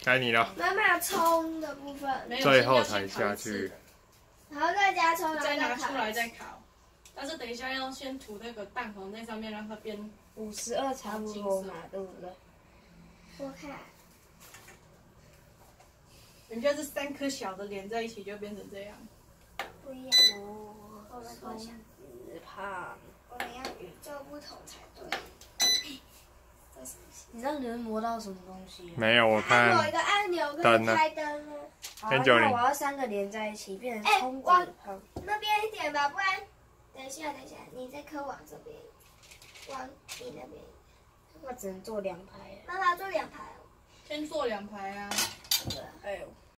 该你了。 妈妈葱的部分， 最后才下去。 然后再加葱， 再拿出来再烤。但是等一下要先涂那个蛋黄在上面，让它变 52差不多嘛，对不对？ 我看， 人家是3颗小的连在一起就变成这样。 不一样。我们多想， 胖。 我们要与众不同才对。这什么？ 你知道你会摸到什么东西吗？ 没有，我看有一个按钮可以开灯呢。 好，那我要3个连在一起，变成葱子胖。 那边一点吧，不然等一下，你这颗往这边，往你那边。 我只能做2排。 妈妈做2排哦。 先做2排啊。 对。 哎呦。